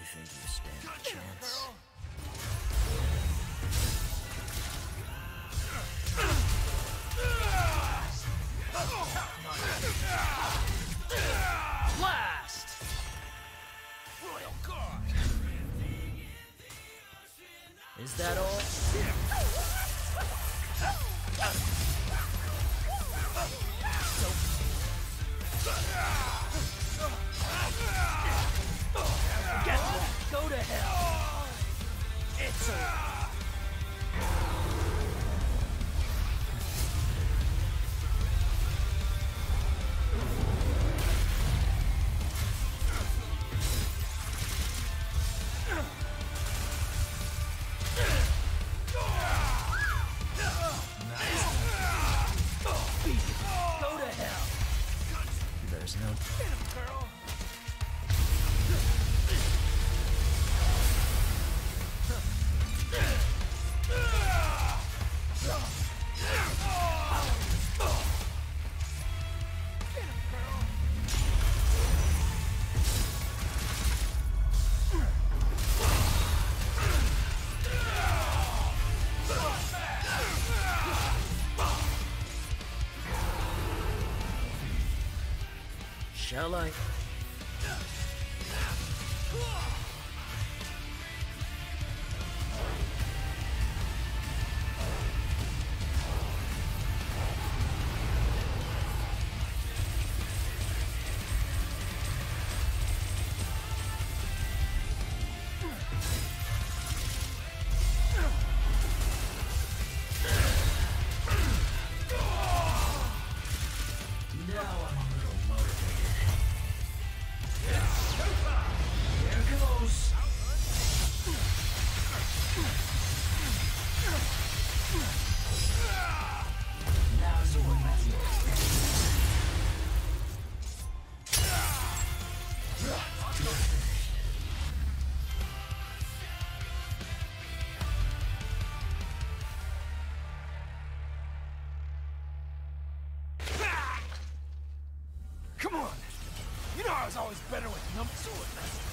think you stand a chance? Blast! Royal Guard! Is that all? Get that! Go to hell! It's go to hell! There's no... Get him, girl! Shall I? Now I'm a little motivated. Here goes. Now's the moment. Come on! You know I was always better with number two.